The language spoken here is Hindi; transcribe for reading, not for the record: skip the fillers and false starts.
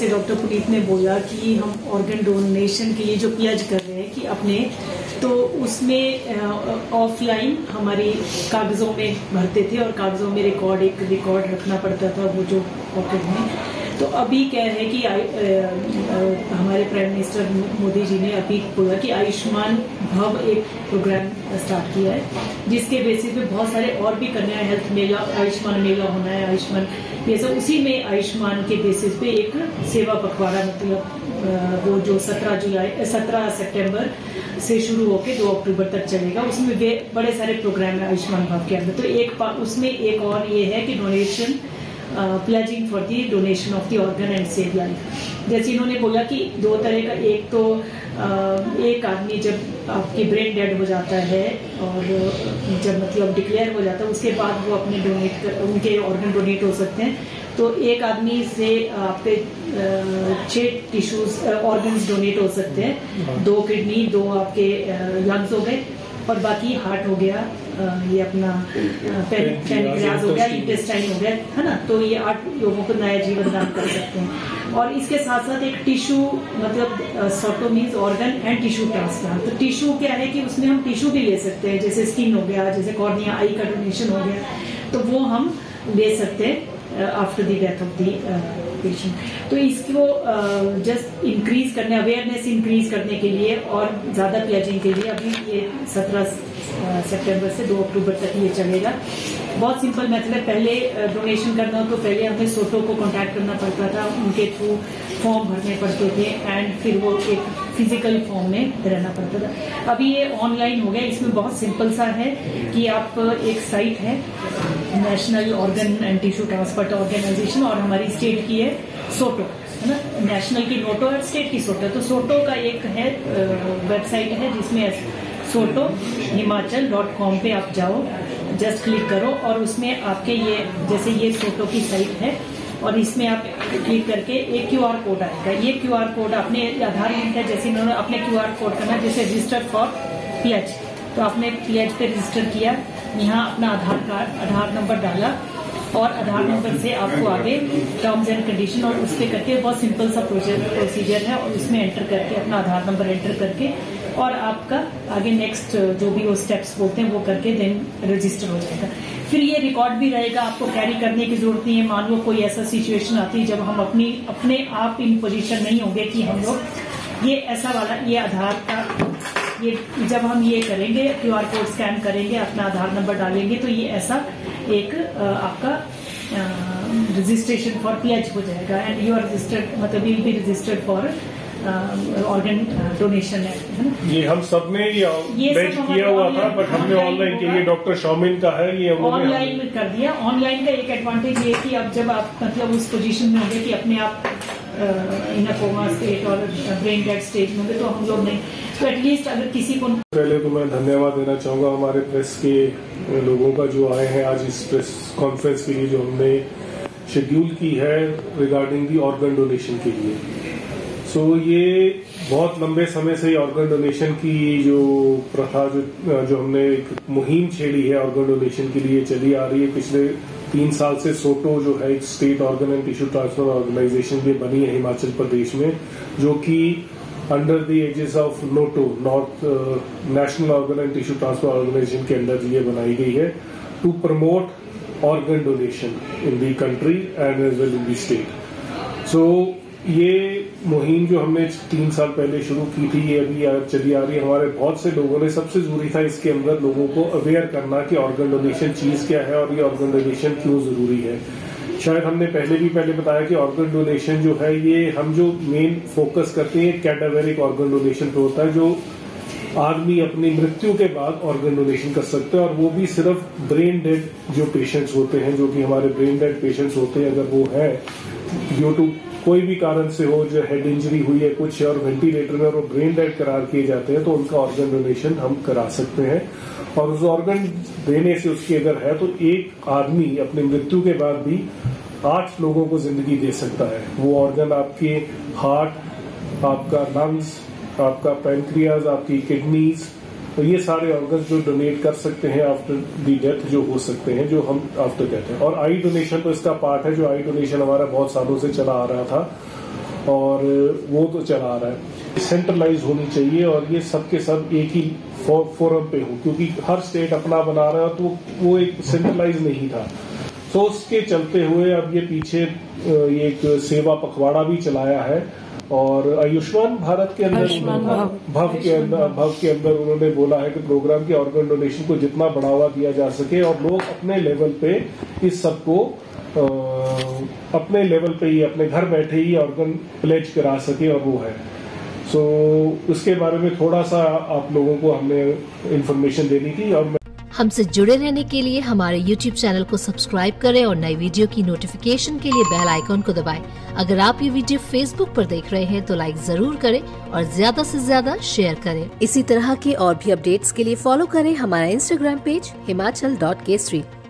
जैसे डॉक्टर पुनीत ने बोला कि हम ऑर्गन डोनेशन के लिए जो पियाज कर रहे हैं कि अपने, तो उसमें ऑफलाइन हमारे कागजों में भरते थे और कागजों में एक रिकॉर्ड रखना पड़ता था वो जो पॉकेट में। तो अभी क्या है कि हमारे प्राइम मिनिस्टर मोदी जी ने अभी बोला कि आयुष्मान भव एक प्रोग्राम स्टार्ट किया है, जिसके बेसिस पे बहुत सारे और भी करना है। हेल्थ मेला, आयुष्मान मेला होना है, आयुष्मान ये सब उसी में आयुष्मान के बेसिस पे एक सेवा पखवाड़ा, मतलब वो जो 17 सितंबर से शुरू होकर 2 अक्टूबर तक चलेगा। उसमें बड़े सारे प्रोग्राम है आयुष्मान भव के अंदर। तो उसमें एक और ये है कि donation, pledging for the donation of the organ and save life. जैसे इन्होंने बोला कि 2 तरह का, एक तो एक आदमी जब आपकी ब्रेन डेड हो जाता है और जब मतलब डिक्लेयर हो जाता है, उसके बाद वो अपने उनके ऑर्गन डोनेट हो सकते हैं। तो एक आदमी से आपके 6 टिश्यूज ऑर्गन्स डोनेट हो सकते हैं, 2 किडनी, 2 आपके लंग्स हो गए और बाकी हार्ट हो गया, ये अपना पैनक्रियाज हो गया, इंटेस्टाइन हो गया, है ना। तो ये 8 लोगों को नया जीवन दान कर सकते हैं। और इसके साथ साथ एक टिश्यू, मतलब SOTTO means organ and tissue transplant. तो टिश्यू क्या है कि उसमें हम टिश्यू भी ले सकते हैं, जैसे स्किन हो गया, जैसे कॉर्निया, आई का डोनेशन हो गया, तो वो हम ले सकते हैं after the death of the patient. तो इसको जस्ट इंक्रीज करने, अवेयरनेस इंक्रीज करने के लिए और ज्यादा प्लेजिंग के लिए अभी ये 17 सितंबर से 2 अक्टूबर तक ये चलेगा। बहुत सिंपल मेथड है। पहले डोनेशन करना हो तो पहले हमें सोटो को कांटेक्ट करना पड़ता था, उनके थ्रू फॉर्म भरने पड़ते थे एंड फिर वो एक फिजिकल फॉर्म में रहना पड़ता था। अभी ये ऑनलाइन हो गया। इसमें बहुत सिंपल सा है कि आप, एक साइट है national organ and tissue transplant organisation और हमारी स्टेट की है सोटो, है ना। नेशनल की नोटो और स्टेट की सोटो। तो सोटो का एक है वेबसाइट है जिसमें sotohimachal.com पे आप जाओ, जस्ट क्लिक करो और उसमें आपके ये, जैसे ये सोटो की साइट है और इसमें आप क्लिक करके एक QR कोड आएगा। ये QR कोड अपने आधार लिंक है, जैसे इन्होंने अपने QR कोड करना, जैसे रजिस्टर फॉर PH, तो आपने PH पे रजिस्टर किया, यहाँ अपना आधार नंबर डाला और आधार नंबर से आपको आगे टर्म्स एंड कंडीशन और उस पे करके बहुत सिंपल सा प्रोसीजर है और उसमें एंटर करके अपना आधार नंबर एंटर करके और आपका आगे नेक्स्ट जो भी वो स्टेप्स बोलते हैं वो करके देन रजिस्टर हो जाएगा। फिर ये रिकॉर्ड भी रहेगा, आपको कैरी करने की जरूरत नहीं है। मान लो कोई ऐसा सिचुएशन आती है जब हम अपने आप इन पोजीशन नहीं होंगे कि हम लोग ये ऐसा वाला, ये आधार का, ये जब हम ये करेंगे, QR कोड स्कैन करेंगे, अपना आधार नंबर डालेंगे, तो ये ऐसा एक आपका रजिस्ट्रेशन फॉर PH हो जाएगा एंड यू आर रजिस्टर्ड, मतलब you will be registered for organ donation है ना। ये हम सब ने बैच किया हुआ था, बट हमने ऑनलाइन के लिए डॉक्टर शौमिन का है, ये ऑनलाइन में कर दिया। ऑनलाइन का एक एडवांटेज ये कि अब जब आप मतलब उस पोजीशन में होंगे कि अपने आप इन कोमा स्टेट और ब्रेन डेड स्टेज में होंगे, तो हम लोग नहीं, तो एटलीस्ट अगर किसी को। पहले तो मैं धन्यवाद देना चाहूंगा हमारे प्रेस के लोगों का जो आए हैं आज इस प्रेस कॉन्फ्रेंस के लिए जो हमने शेड्यूल की है रिगार्डिंग दी ऑर्गन डोनेशन के लिए। सो ये बहुत लंबे समय से ऑर्गन डोनेशन की जो प्रथा जो हमने एक मुहिम छेड़ी है ऑर्गन डोनेशन के लिए चली आ रही है। पिछले 3 साल से सोटो जो है एक state organ and tissue transfer organisation भी बनी है हिमाचल प्रदेश में, जो कि under the aegis of NOTTO, north national organ and tissue transfer organisation के अंदर ये बनाई गई है to promote organ donation in the country and as well in the state. So ये मुहिम जो हमने 3 साल पहले शुरू की थी, ये अभी चली आ रही है। हमारे बहुत से लोगों ने, सबसे जरूरी था इसके अंदर लोगों को अवेयर करना कि ऑर्गन डोनेशन चीज क्या है और ये ऑर्गन डोनेशन क्यों जरूरी है। शायद हमने पहले बताया कि ऑर्गन डोनेशन जो है ये हम जो मेन फोकस करते हैं कैडावेरिक ऑर्गन डोनेशन पे होता है, जो आदमी अपनी मृत्यु के बाद ऑर्गन डोनेशन कर सकते हैं और वो भी सिर्फ ब्रेन डेड जो पेशेंट्स होते हैं, जो कि हमारे ब्रेन डेड पेशेंट्स होते हैं, अगर वो है ड्यू टू कोई भी कारण से हो, जो हेड इंजरी हुई है कुछ और वेंटिलेटर में और वो ब्रेन डेड करार किए जाते हैं, तो उनका ऑर्गन डोनेशन हम करा सकते हैं। और उस ऑर्गन देने से उसकी अगर है तो एक आदमी अपनी मृत्यु के बाद भी 8 लोगों को जिंदगी दे सकता है। वो ऑर्गन आपके हार्ट, आपका लंग्स, आपका पैनक्रियाज, आपकी किडनीज, तो ये सारे ऑर्गन्स जो डोनेट कर सकते हैं आफ्टर दी डेथ, जो हो सकते हैं, जो हम आफ्टर डेथ है। और आई डोनेशन तो इसका पार्ट है, जो आई डोनेशन हमारा बहुत सालों से चला आ रहा था और वो तो चला रहा है। सेंट्रलाइज होनी चाहिए और ये सब के सब एक ही फोरम पे हो, क्योंकि हर स्टेट अपना बना रहा है तो वो एक सेंट्रलाइज नहीं था। तो उसके चलते हुए अब ये पीछे ये एक सेवा पखवाड़ा भी चलाया है और आयुष्मान भारत के अंदर भव के अंदर उन्होंने बोला है कि प्रोग्राम के ऑर्गन डोनेशन को जितना बढ़ावा दिया जा सके और लोग अपने लेवल पे इस सबको अपने लेवल पे ही अपने घर बैठे ही ऑर्गन प्लेज करा सके और वो है। सो उसके बारे में थोड़ा सा आप लोगों को हमने इन्फॉर्मेशन देनी थी। और हमसे जुड़े रहने के लिए हमारे YouTube चैनल को सब्सक्राइब करें और नई वीडियो की नोटिफिकेशन के लिए बेल आइकॉन को दबाएं। अगर आप ये वीडियो Facebook पर देख रहे हैं तो लाइक जरूर करें और ज्यादा से ज्यादा शेयर करें। इसी तरह के और भी अपडेट्स के लिए फॉलो करें हमारा Instagram पेज himachal.kesri।